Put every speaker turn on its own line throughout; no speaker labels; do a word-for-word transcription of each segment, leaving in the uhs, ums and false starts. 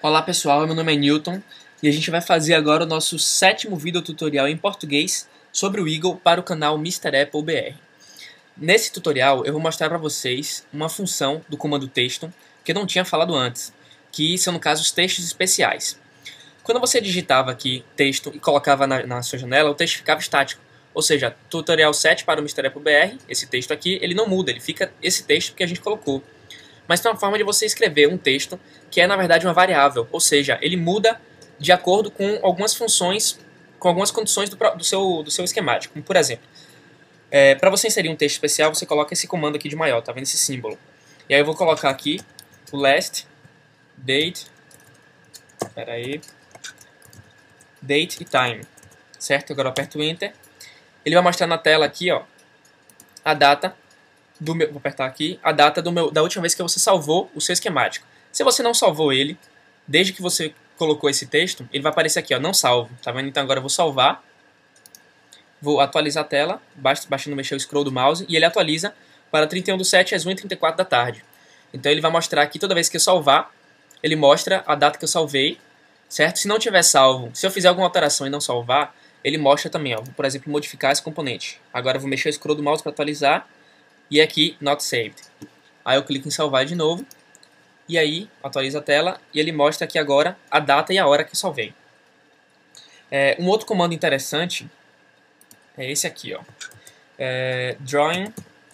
Olá pessoal, meu nome é Newton e a gente vai fazer agora o nosso sétimo vídeo tutorial em português sobre o Eagle para o canal mister Apple B R. Nesse tutorial eu vou mostrar para vocês uma função do comando texto que eu não tinha falado antes, que são no caso os textos especiais. Quando você digitava aqui texto e colocava na, na sua janela, o texto ficava estático. Ou seja, tutorial sete para o mister Apple B R, esse texto aqui, ele não muda, ele fica esse texto que a gente colocou. Mas tem uma forma de você escrever um texto que é, na verdade, uma variável. Ou seja, ele muda de acordo com algumas funções, com algumas condições do, do, seu, do seu esquemático. Como, por exemplo, é, para você inserir um texto especial, você coloca esse comando aqui de maior, tá vendo esse símbolo? E aí eu vou colocar aqui o last, date, espera aí, date e time, certo? Agora eu aperto o Enter. Ele vai mostrar na tela aqui, ó, a data do meu, vou apertar aqui, a data do meu, da última vez que você salvou o seu esquemático. Se você não salvou ele, desde que você colocou esse texto, ele vai aparecer aqui, ó, não salvo, tá vendo? Então agora eu vou salvar, vou atualizar a tela, basta, bastando mexer o scroll do mouse, e ele atualiza para trinta e um do sete às uma e trinta e quatro da tarde. Então ele vai mostrar aqui, toda vez que eu salvar, ele mostra a data que eu salvei, certo? Se não tiver salvo, se eu fizer alguma alteração e não salvar, ele mostra também, ó, vou, por exemplo, modificar esse componente. Agora eu vou mexer o scroll do mouse para atualizar, e aqui, Not Saved. Aí eu clico em salvar de novo. E aí, atualiza a tela. E ele mostra aqui agora a data e a hora que eu salvei. É, um outro comando interessante é esse aqui, ó. É, drawing.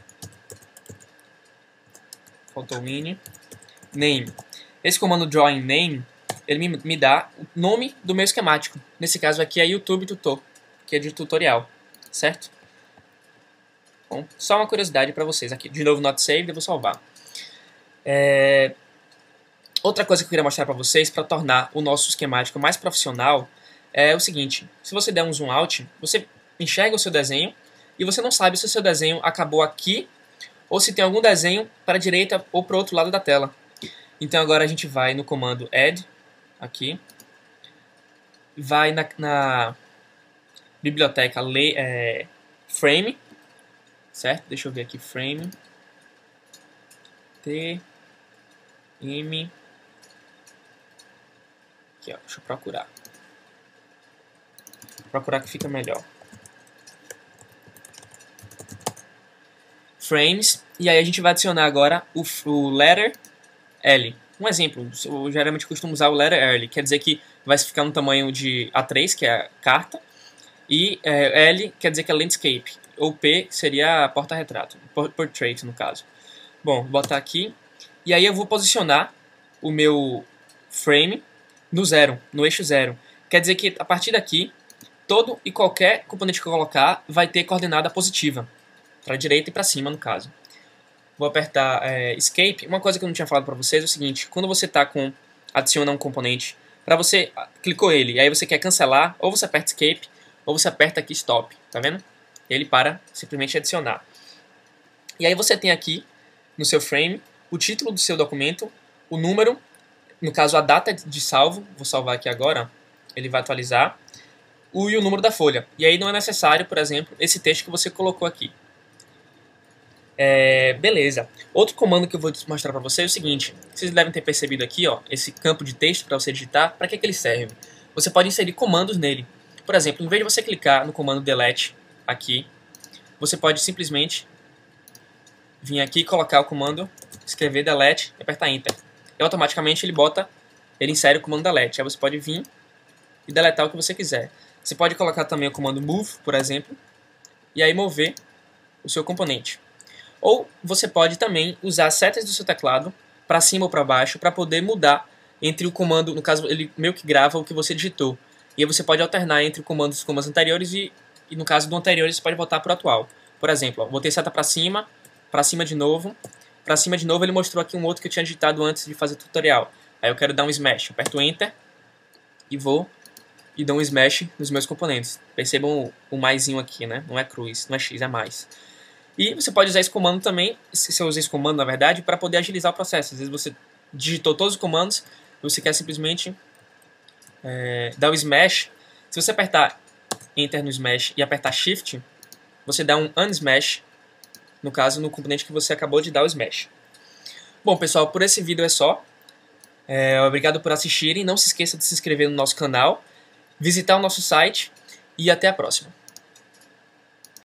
Faltou mini. Name. Esse comando drawing name, ele me, me dá o nome do meu esquemático. Nesse caso aqui é YouTube Tutor, que é de tutorial, certo? Bom, só uma curiosidade para vocês aqui. De novo, not saved, eu vou salvar. É... Outra coisa que eu queria mostrar para vocês, para tornar o nosso esquemático mais profissional, é o seguinte. Se você der um zoom out, você enxerga o seu desenho e você não sabe se o seu desenho acabou aqui ou se tem algum desenho para a direita ou para o outro lado da tela. Então agora a gente vai no comando add, aqui, vai na, na biblioteca lay, é, frame, certo? Deixa eu ver aqui, frame, T, M, aqui ó, deixa eu procurar, procurar que fica melhor, frames, e aí a gente vai adicionar agora o, o letter L. Um exemplo, eu geralmente costumo usar o letter L, quer dizer que vai ficar no tamanho de A três, que é a carta, e é, L quer dizer que é landscape, ou P seria porta-retrato, portrait no caso. Bom, vou botar aqui, e aí eu vou posicionar o meu frame no zero, no eixo zero. Quer dizer que a partir daqui, todo e qualquer componente que eu colocar vai ter coordenada positiva, para a direita e para cima no caso. Vou apertar é, Escape. Uma coisa que eu não tinha falado para vocês é o seguinte, quando você está com, adiciona um componente, para você, clicou ele, e aí você quer cancelar, ou você aperta Escape, ou você aperta aqui Stop, tá vendo? Ele para simplesmente adicionar. E aí você tem aqui no seu frame o título do seu documento, o número, no caso a data de salvo, vou salvar aqui agora, ele vai atualizar, o, e o número da folha. E aí não é necessário, por exemplo, esse texto que você colocou aqui. É, beleza. Outro comando que eu vou mostrar para vocês é o seguinte, vocês devem ter percebido aqui, ó, esse campo de texto para você digitar, para que, que ele serve? Você pode inserir comandos nele. Por exemplo, em vez de você clicar no comando delete aqui, você pode simplesmente vir aqui e colocar o comando, escrever delete e apertar enter. E automaticamente ele bota, ele insere o comando delete. Aí você pode vir e deletar o que você quiser. Você pode colocar também o comando move, por exemplo, e aí mover o seu componente. Ou você pode também usar as setas do seu teclado para cima ou para baixo para poder mudar entre o comando, no caso ele meio que grava o que você digitou. E aí você pode alternar entre comandos, comandos anteriores e, e no caso do anterior você pode voltar para o atual. Por exemplo, ó, botei seta para cima, para cima de novo, para cima de novo ele mostrou aqui um outro que eu tinha digitado antes de fazer o tutorial. Aí eu quero dar um smash, aperto enter e vou e dou um smash nos meus componentes. Percebam o, o maisinho aqui, né? Não é cruz, não é x, é mais. E você pode usar esse comando também, se você usa esse comando na verdade, para poder agilizar o processo. Às vezes você digitou todos os comandos e você quer simplesmente é, dar o smash. Se você apertar Enter no smash e apertar Shift, você dá um unsmash, no caso no componente que você acabou de dar o smash. Bom pessoal, por esse vídeo é só. É, obrigado por assistirem. Não se esqueça de se inscrever no nosso canal, visitar o nosso site e até a próxima.